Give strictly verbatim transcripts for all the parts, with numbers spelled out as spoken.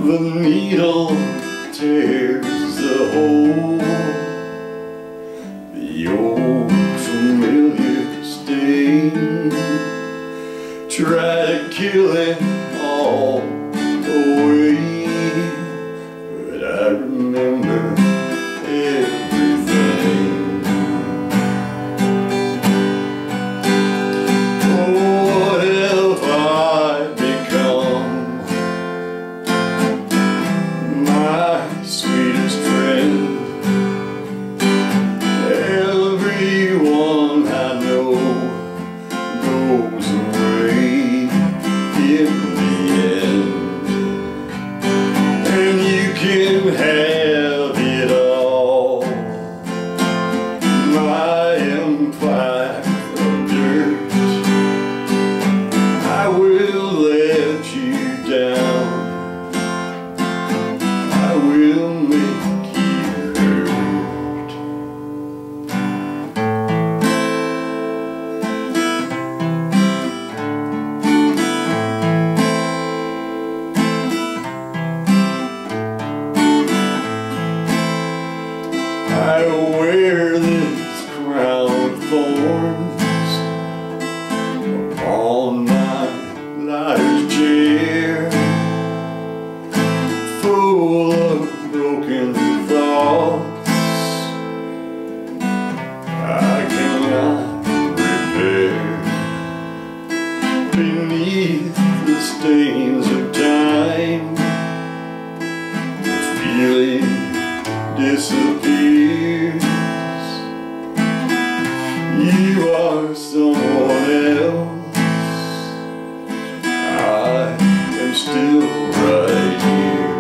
The needle tears the hole, the old familiar sting. Try to kill it all away, but I remember everything. Oh, what have I become? My sweetest friend. Everyone I know goes away in the end, and you can have it all. My empire of dirt, I will let you down. I will make you hurt. I wear this crown of thorns upon my liar's chair, full of broken thoughts I cannot repair. Beneath the stains of time, the feeling disappears. You are someone else, I am still right here.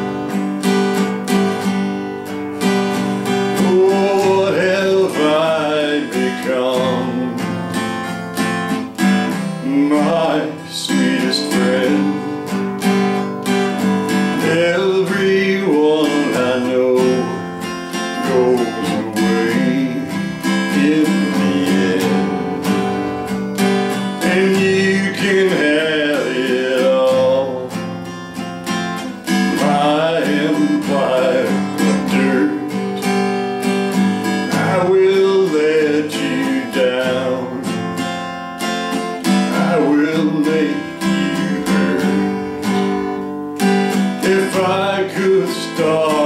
Oh, what have I become? My sweetest friend. Everyone I know goes away in the end, and you can have it all. My empire of dirt, I will let you down. I will make you hurt. If I could start